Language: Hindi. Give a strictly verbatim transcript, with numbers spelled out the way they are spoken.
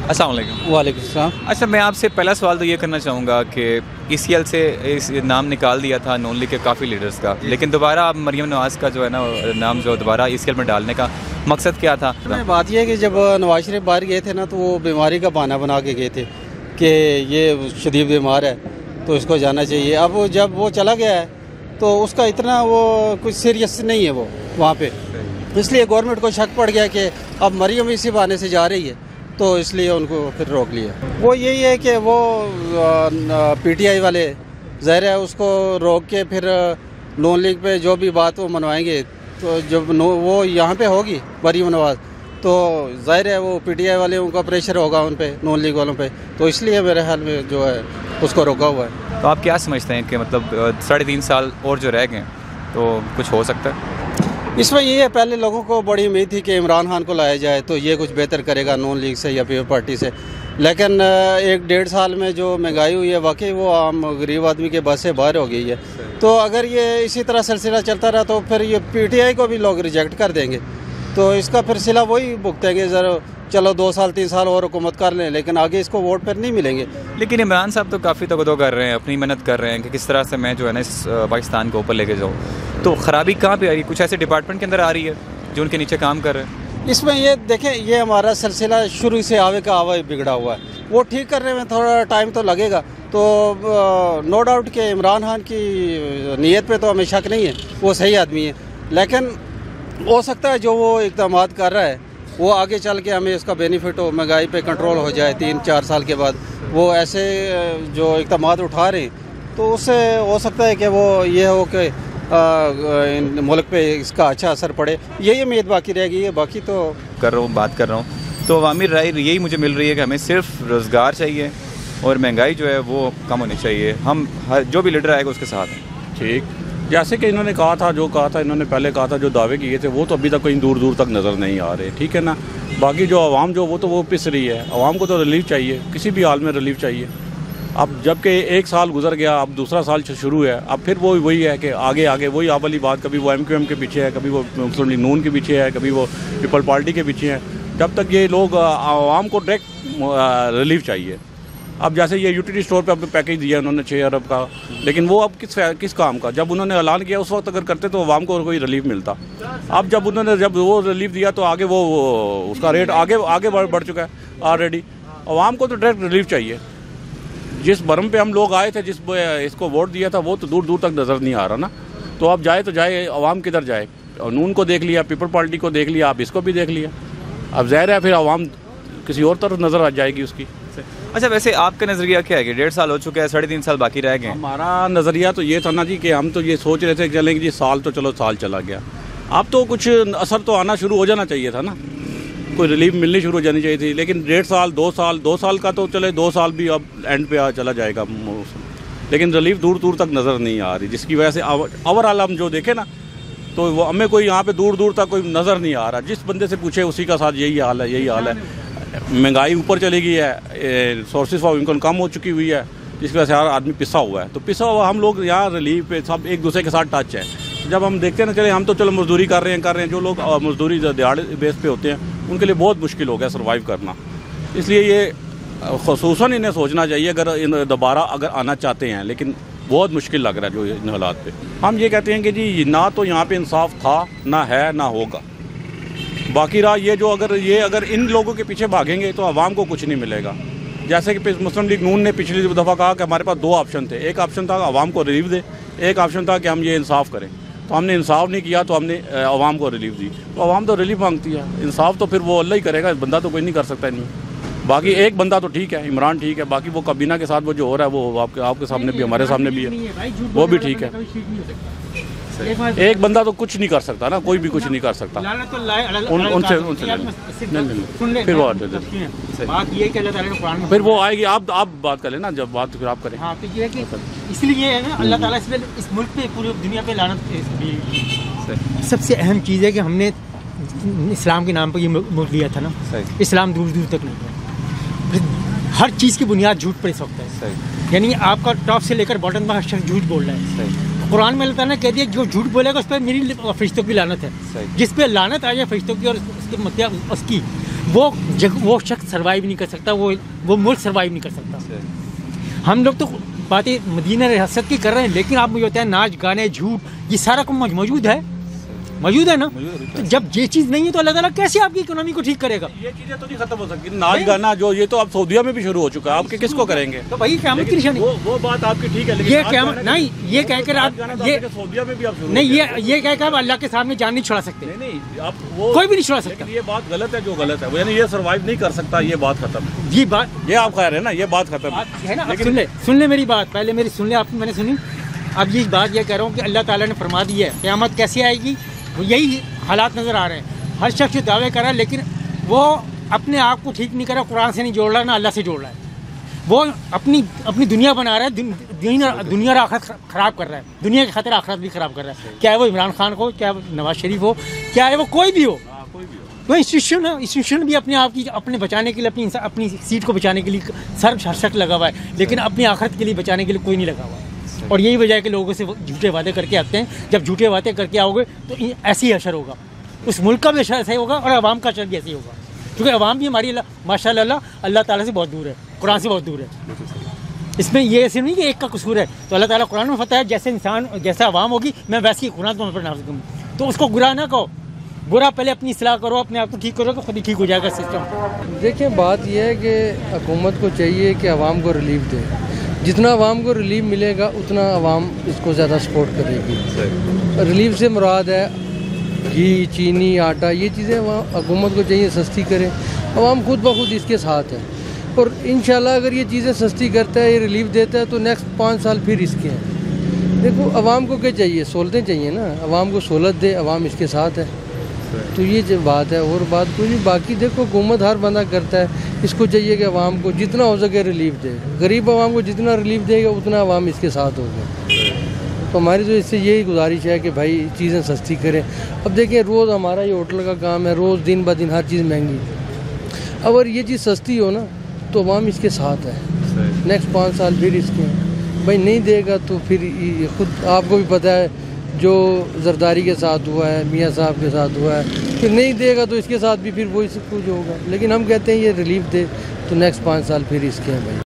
अस्सलाम वालेकुम। वालेकुम सलाम। अच्छा, मैं आपसे पहला सवाल तो ये करना चाहूँगा कि ई सी एल से इस नाम निकाल दिया था नून लीग के काफ़ी लीडर्स का, लेकिन दोबारा अब मरीम नवाज़ का जो है ना नाम जो दोबारा ई सी एल में डालने का मकसद क्या था? बात यह है कि जब नवाज शरीफ बाहर गए थे ना, तो वो बीमारी का बहाना बना के गए थे कि ये शदीद बीमार है तो इसको जाना चाहिए। अब जब वो चला गया है तो उसका इतना वो कुछ सीरियस नहीं है वो वहाँ पे, इसलिए गवर्नमेंट को शक पड़ गया कि अब मरीम इसी बहाने से जा रही है, तो इसलिए उनको फिर रोक लिया। वो यही है कि वो पी टी आई वाले ज़ाहिर है उसको रोक के फिर नून लीग पे जो भी बात वो मनवाएंगे, तो जब वो यहाँ पे होगी मरीम नवाज़, तो ज़ाहिर है वो पी टी आई वाले उनका प्रेशर होगा उन पे, नून लीग वालों पे, तो इसलिए मेरे ख्याल में जो है उसको रोका हुआ है। तो आप क्या समझते हैं कि मतलब साढ़े तीन साल और जो रह गए तो कुछ हो सकता है? इसमें ये है, पहले लोगों को बड़ी उम्मीद थी कि इमरान खान को लाया जाए तो ये कुछ बेहतर करेगा नून लीग से या पीपल पार्टी से, लेकिन एक डेढ़ साल में जो महंगाई हुई है वाकई वो आम गरीब आदमी के बस से बाहर हो गई है। तो अगर ये इसी तरह सिलसिला चलता रहा तो फिर ये पी टी आई को भी लोग रिजेक्ट कर देंगे, तो इसका फिर सिला वही भुगतेंगे। ज़रा चलो दो साल तीन साल और हुकूमत कर लें, लेकिन आगे इसको वोट फिर नहीं मिलेंगे। लेकिन इमरान साहब तो काफ़ी तगदो कर रहे हैं, अपनी मेहनत कर रहे हैं कि किस तरह से मैं जो है ना इस पाकिस्तान को ऊपर लेके जाऊँ, तो ख़राबी कहाँ पे आ रही है? कुछ ऐसे डिपार्टमेंट के अंदर आ रही है जो उनके नीचे काम कर रहे हैं? इसमें ये देखें, ये हमारा सिलसिला शुरू से आवे का आवा बिगड़ा हुआ है, वो ठीक करने में थोड़ा टाइम तो लगेगा। तो नो डाउट कि इमरान खान की नीयत पे तो हमें शक नहीं है, वो सही आदमी है, लेकिन हो सकता है जो वो इक़दाम कर रहा है वो आगे चल के हमें इसका बेनिफिट हो, महंगाई पे कंट्रोल हो जाए तीन चार साल के बाद, वो ऐसे जो इक़दाम उठा रहे हैं तो उससे हो सकता है कि वो ये हो कि मुल्क पे इसका अच्छा असर पड़े, यही उम्मीद बाकी रहेगी। है बाकी तो कर रहा हूँ बात कर रहा हूँ तो अवामी राय यही मुझे मिल रही है कि हमें सिर्फ रोज़गार चाहिए और महंगाई जो है वो कम होनी चाहिए। हम हर जो भी लीडर आएगा उसके साथ हैं। ठीक, जैसे कि इन्होंने कहा था, जो कहा था इन्होंने पहले कहा था, जो दावे किए थे वो तो अभी तक कहीं दूर दूर तक नज़र नहीं आ रहे, ठीक है ना। बाकी जो आवाम जो वो तो वो पिस रही है, आवाम को तो रिलीफ चाहिए, किसी भी हाल में रिलीफ चाहिए। अब जबकि एक साल गुजर गया, अब दूसरा साल शुरू है, अब फिर वो वही है कि आगे आगे वही आप वाली बात, कभी वो एम क्यू एम के पीछे है, कभी वो मुस्लिम लीग नून के पीछे है, कभी वो पीपल पार्टी के पीछे है। जब तक ये लोग आवाम को डायरेक्ट रिलीफ चाहिए। अब जैसे ये यूटिलिटी स्टोर पे अपने पैकेज दिया उन्होंने छः अरब का, लेकिन वो अब किस किस काम का? जब उन्होंने ऐलान किया उस वक्त अगर करते तो आवाम को कोई रिलीफ मिलता। अब जब उन्होंने जब वो रिलीफ दिया तो आगे वो, वो उसका रेट आगे आगे बढ़ बढ़ चुका है ऑलरेडी। आवाम को तो डायरेक्ट रिलीफ चाहिए। जिस भरम पे हम लोग आए थे, जिस इसको वोट दिया था, वो तो दूर दूर तक नज़र नहीं आ रहा ना। तो अब जाए तो जाए, आवाम किधर जाए? नून को देख लिया, पीपल पार्टी को देख लिया, आप इसको भी देख लिया। अब ज़ाहिर है फिर आवाम किसी और तरफ नज़र आ जाएगी उसकी। अच्छा, वैसे आपका नज़रिया क्या है कि डेढ़ साल हो चुके हैं, साढ़े तीन साल बाकी रह गए? हमारा नज़रिया तो ये था ना जी कि हम तो ये सोच रहे थे कि चलेंगे जी, साल तो चलो साल चला गया, अब तो कुछ असर तो आना शुरू हो जाना चाहिए था ना, कोई रिलीफ मिलनी शुरू हो जानी चाहिए थी। लेकिन डेढ़ साल दो साल दो साल का तो चले, दो साल भी अब एंड पे आ चला जाएगा, लेकिन रिलीफ दूर दूर तक नज़र नहीं आ रही, जिसकी वजह से ओवरऑल हम जो देखें ना तो वो हमें कोई यहाँ पे दूर दूर तक कोई नज़र नहीं आ रहा। जिस बंदे से पूछे उसी का साथ यही हाल है, यही हाल है। महंगाई ऊपर चली गई है, सोर्सेज ऑफ इनकम कम हो चुकी हुई है, जिसकी वजह से हर आदमी पिसा हुआ है। तो पिसा हुआ हम लोग यहाँ रिलीफ पे सब एक दूसरे के साथ टच है। जब हम देखते हैं ना, चले हम तो चलो मजदूरी कर रहे हैं कर रहे हैं जो लोग मजदूरी दिहाड़ी बेस पे होते हैं उनके लिए बहुत मुश्किल हो गया सर्वाइव करना। इसलिए ये ख़ुसूसन इन्हें सोचना चाहिए अगर दोबारा अगर आना चाहते हैं, लेकिन बहुत मुश्किल लग रहा है जो इन हालात पे। हम ये कहते हैं कि जी ना तो यहाँ पे इंसाफ था, ना है, ना होगा। बाकी रहा ये जो अगर ये अगर इन लोगों के पीछे भागेंगे तो आवाम को कुछ नहीं मिलेगा। जैसे कि मुस्लिम लीग नून ने पिछली दफ़ा कहा कि हमारे पास दो ऑप्शन थे, एक ऑप्शन था आवाम को रिलीफ दे, एक ऑप्शन था कि हम ये इंसाफ करें। तो हमने इंसाफ नहीं किया तो हमने आवाम को रिलीफ दी। तो आवाम तो रिलीफ मांगती है, इंसाफ तो फिर वो अल्लाह ही करेगा, बंदा तो कोई नहीं कर सकता इनमें। बाकी एक बंदा तो ठीक है, इमरान ठीक है, बाकी वो काबीना के साथ वो जो हो रहा है वो आपके आपके सामने भी हमारे सामने भी है, वो भी ठीक है। एक बंदा तो कुछ नहीं कर सकता ना, कोई भी कुछ नहीं कर सकता उन, उनसे उनसे नहीं, फिर वो फिर वो आएगी। आप आप बात कर लेना, जब बात फिर आप करें। हाँ, तो ये है कि इसलिए है ना, अल्लाह ताला इसलिए इस मुल्क पे पूरी दुनिया पे लानत। सबसे अहम चीज़ है कि हमने इस्लाम के नाम पर ये मुल्क लिया था ना, इस्लाम दूर दूर तक नहीं है। हर चीज़ की बुनियाद झूठ पर इस वक्त है, यानी आपका टॉप से लेकर बॉटम तक हर शख्स झूठ बोल रहा है। कुरान में अल्लाह ताला ने कह दिया जो झूठ बोलेगा उस पर मेरी फरिश्तों की लानत है, जिस पे लानत आ जाए फरिश्तों की और उसकी मतिया उसकी वो जग वो शख्स सर्वाइव नहीं कर सकता, वो वो मुल्क सर्वाइव नहीं कर सकता। हम लोग तो बातें मदीना रियासत की कर रहे हैं, लेकिन आप मुझे बताएं नाच गाने झूठ ये सारा कुछ मौजूद है, मौजूद है ना। तो जब ये चीज़ नहीं है तो अल्लाह ताला कैसे आपकी इकोनॉमी को ठीक करेगा? ये चीजें तो नहीं खत्म हो सकती। नाच गाना जो ये तो अब सऊदीया में भी शुरू हो चुका है, आपके किसको करेंगे? तो भाई क़यामत की निशानी। वो वो बात आपकी ठीक है, लेकिन ये क़यामत नहीं, ये कहकर आप ये सऊदीया में भी आप नहीं, ये ये कहकर आप अल्लाह के सामने जान नहीं छुड़ा सकते। नहीं नहीं आप वो कोई भी नहीं छुड़ा सकता। ये बात गलत है, जो गलत है वो यानी ये सर्वाइव नहीं कर सकता, ये बात खत्म है। ये बात ये आप कह रहे हैं ना, ये बात खत्म है ना। सुन ले सुन ले मेरी बात, पहले मेरी सुन ले, आप मैंने सुनी। अब ये बात ये कह रहा हूँ कि अल्लाह ताला ने फरमा दी है क़यामत कैसे आएगी, यही हालात नज़र आ रहे हैं। हर शख्स दावे कर रहा है, लेकिन वो अपने आप को ठीक नहीं कर रहा, कुरान से नहीं जोड़ रहा, ना अल्लाह से जोड़ रहा है। वो अपनी अपनी दुनिया बना रहा है, दुनिया दुनिया आखिरत ख़राब कर रहा है, दुनिया की खातिर आखिरत भी ख़राब कर रहा है। क्या है वो इमरान खान हो, क्या नवाज शरीफ हो, क्या है वो कोई भी हो, वो इंस्टीट्यूशन है। इंस्टीट्यूशन भी अपने आप की अपने बचाने के लिए, अपनी अपनी सीट को बचाने के लिए सर हर्षक लगा हुआ है, लेकिन अपनी आखिरत के लिए बचाने के लिए कोई नहीं लगा हुआ है। और यही वजह है कि लोगों से झूठे वादे करके आते हैं। जब झूठे वादे करके आओगे तो ऐसे ही असर होगा, उस मुल्क का भी असर ऐसा ही होगा और आवाम का असर भी ऐसे ही होगा, क्योंकि आवाम भी हमारी माशाल्लाह अल्लाह ताला से बहुत दूर है, कुरान से बहुत दूर है। इसमें ये ऐसे नहीं कि एक का कसूर है। तो अल्लाह ताला कुरान में फता है, जैसे इंसान जैसा आवाम होगी मैं वैसी कुरान तो मैं पर नाफिज करूँ। तो उसको बुरा ना कहो, बुरा पहले अपनी इस्लाह करो, अपने आप को ठीक करो तो खुद ही ठीक हो जाएगा सिस्टम। देखिए बात यह है कि हुकूमत को चाहिए कि आवाम को रिलीफ दे, जितना आवाम को रिलीफ मिलेगा उतना आवाम इसको ज़्यादा सपोर्ट करेगी। रिलीफ से मुराद है घी, चीनी, आटा, ये चीज़ें हुकूमत को चाहिए सस्ती करें, आवाम खुद ब खुद इसके साथ है। और इंशाल्लाह अगर ये चीज़ें सस्ती करता है, ये रिलीफ देता है, तो नेक्स्ट पाँच साल फिर इसके हैं। देखो आवाम को क्या चाहिए, सहूलतें चाहिए ना, आवाम को सहूलत दे, आवाम इसके साथ है। तो ये जो बात है, और बात कोई नहीं। बाकी देखो हुकूमत हर बंदा करता है, इसको चाहिए कि आवाम को जितना हो सके रिलीफ दे, गरीब आवाम को जितना रिलीफ देगा उतना आवाम इसके साथ होगा। तो हमारी तो इससे यही गुजारिश है कि भाई चीज़ें सस्ती करें। अब देखिए रोज़ हमारा ये होटल का काम है, रोज़ दिन ब दिन हर चीज़ महंगी। अगर ये चीज़ सस्ती हो ना तो आवाम इसके साथ है, नेक्स्ट पाँच साल फिर इसके हैं। भाई नहीं देगा तो फिर खुद आपको भी पता है जो जरदारी के साथ हुआ है, मियाँ साहब के साथ हुआ है, फिर नहीं देगा तो इसके साथ भी फिर वही सब कुछ होगा। लेकिन हम कहते हैं ये रिलीफ दे तो नेक्स्ट पाँच साल फिर इसके हैं भाई।